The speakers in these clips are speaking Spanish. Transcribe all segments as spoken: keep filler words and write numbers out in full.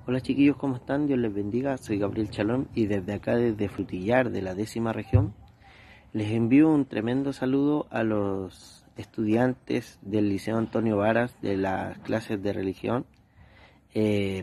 Hola chiquillos, ¿cómo están? Dios les bendiga, soy Gabriel Chalón y desde acá, desde Frutillar, de la décima región, les envío un tremendo saludo a los estudiantes del Liceo Antonio Varas de las clases de religión. Eh,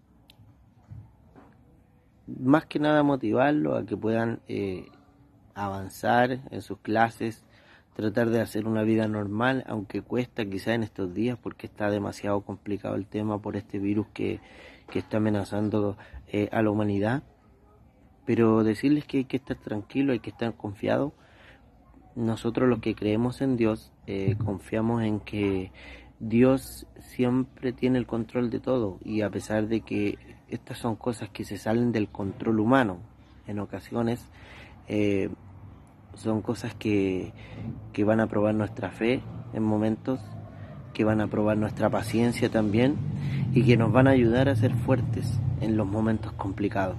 más que nada motivarlos a que puedan eh, avanzar en sus clases, tratar de hacer una vida normal, aunque cuesta quizá en estos días porque está demasiado complicado el tema por este virus que, que está amenazando eh, a la humanidad. Pero decirles que hay que estar tranquilo, hay que estar confiado. Nosotros los que creemos en Dios, eh, confiamos en que Dios siempre tiene el control de todo, y a pesar de que estas son cosas que se salen del control humano, en ocasiones eh, son cosas que, que van a probar nuestra fe en momentos, que van a probar nuestra paciencia también, y que nos van a ayudar a ser fuertes en los momentos complicados.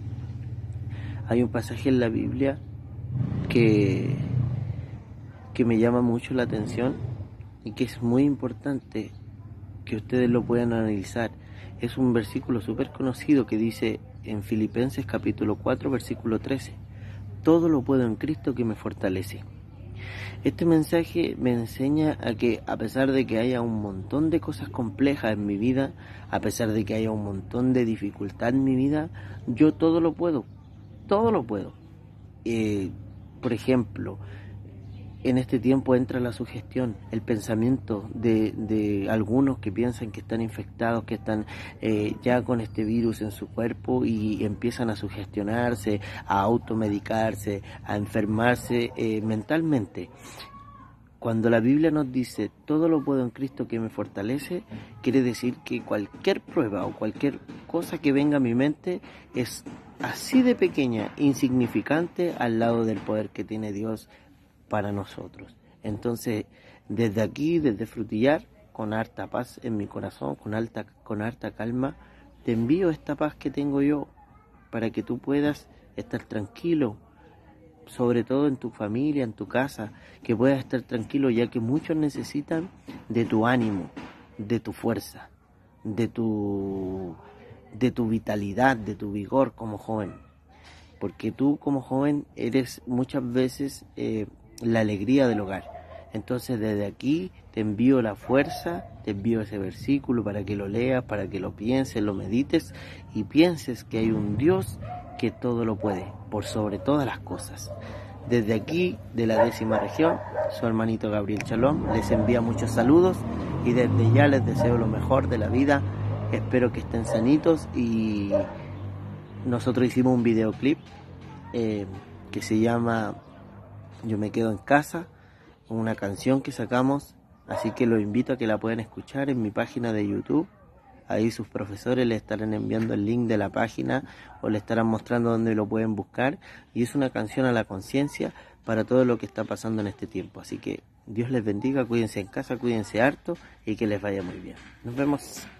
Hay un pasaje en la Biblia que, que me llama mucho la atención y que es muy importante que ustedes lo puedan analizar. Es un versículo súper conocido que dice en Filipenses capítulo cuatro versículo trece: todo lo puedo en Cristo que me fortalece. Este mensaje me enseña a que a pesar de que haya un montón de cosas complejas en mi vida, a pesar de que haya un montón de dificultad en mi vida, yo todo lo puedo, todo lo puedo. Eh, por ejemplo, en este tiempo entra la sugestión, el pensamiento de, de algunos que piensan que están infectados, que están eh, ya con este virus en su cuerpo, y empiezan a sugestionarse, a automedicarse, a enfermarse eh, mentalmente. Cuando la Biblia nos dice todo lo puedo en Cristo que me fortalece, quiere decir que cualquier prueba o cualquier cosa que venga a mi mente es así de pequeña, insignificante al lado del poder que tiene Dios para nosotros. Entonces, desde aquí, desde Frutillar, con harta paz en mi corazón, con alta, con harta calma, te envío esta paz que tengo yo para que tú puedas estar tranquilo, sobre todo en tu familia, en tu casa, que puedas estar tranquilo, ya que muchos necesitan de tu ánimo, de tu fuerza, de tu, de tu vitalidad, de tu vigor como joven, porque tú como joven eres muchas veces eh, la alegría del hogar. Entonces desde aquí te envío la fuerza, te envío ese versículo para que lo leas, para que lo pienses, lo medites y pienses que hay un Dios que todo lo puede, por sobre todas las cosas. Desde aquí, de la décima región, su hermanito Gabriel Chalón les envía muchos saludos y desde ya les deseo lo mejor de la vida. Espero que estén sanitos, y nosotros hicimos un videoclip eh, que se llama Yo me quedo en casa, una canción que sacamos, así que los invito a que la puedan escuchar en mi página de YouTube. Ahí sus profesores le estarán enviando el link de la página o le estarán mostrando dónde lo pueden buscar, y es una canción a la conciencia para todo lo que está pasando en este tiempo. Así que Dios les bendiga, cuídense en casa, cuídense harto y que les vaya muy bien. Nos vemos.